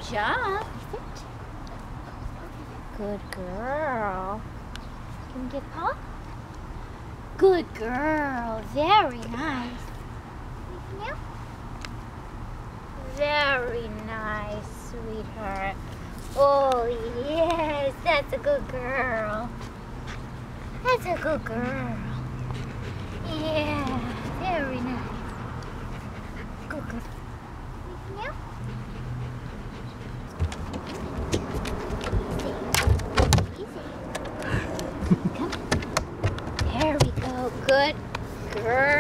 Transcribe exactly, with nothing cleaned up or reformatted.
job. Sit. Good girl. Can we get paw? Good girl. Very nice. Anything else? Very nice, sweetheart. Oh, yes. That's a good girl. That's a good girl. Yeah. Very nice. Good girl. Anything else? Easy. Come. There we go. Good girl.